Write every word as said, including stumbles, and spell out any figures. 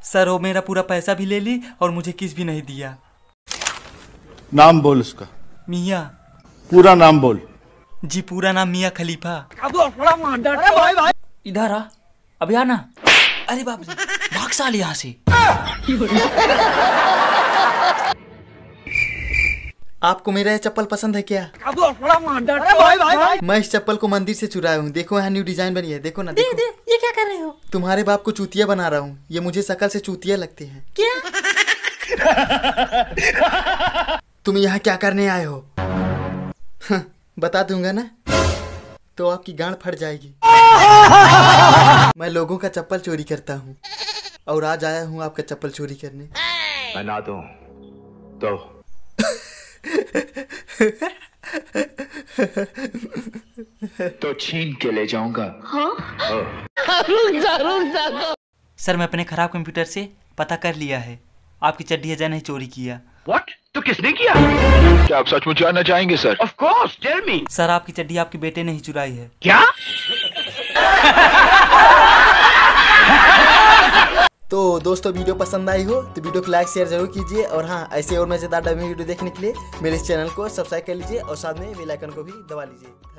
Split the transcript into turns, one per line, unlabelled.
Sir वो मेरा पूरा पैसा भी ले ली और मुझे किस भी नहीं दिया।
नाम बोल उसका।
मियाँ।
पूरा नाम बोल।
जी पूरा नाम मियाँ खलीफा।
इधर आ, अभी आना। अरे बाप रे, भाग साल यहाँ से।
आपको मेरा यह चप्पल पसंद है क्या? मैं इस चप्पल को मंदिर से चुराया हूँ। देखो यहाँ न्यू डिजाइन बनी है, देखो ना। देखो। दे, दे, ये क्या कर रहे हो? तुम्हारे बाप को चूतिया बना रहा हूँ। ये मुझे शकल से चूतिया लगते हैं। क्या? तुम यहाँ क्या करने आए हो? बता दूंगा ना तो आपकी गांड फट जाएगी। मैं लोगों का चप्पल चोरी करता हूँ और आज आया हूँ आपका चप्पल चोरी करने।
बना दो तो तो छीन के ले जाऊंगा। हाँ?
रुक जा, रुक जा।
सर मैं अपने खराब कंप्यूटर से पता कर लिया है, आपकी चड्डी अजय ने चोरी किया।
What? तो किसने किया? क्या आप सचमुच जानना चाहेंगे sir?
Of course, tell me.
Sir आपकी चड्डी आपके बेटे ने ही चुराई है।
क्या?
तो दोस्तों वीडियो पसंद आई हो तो वीडियो को लाइक शेयर जरूर कीजिए और हाँ ऐसे और मजेदार वीडियो देखने के लिए मेरे इस चैनल को सब्सक्राइब कर लीजिए और साथ में बेल आइकन को भी दबा लीजिए।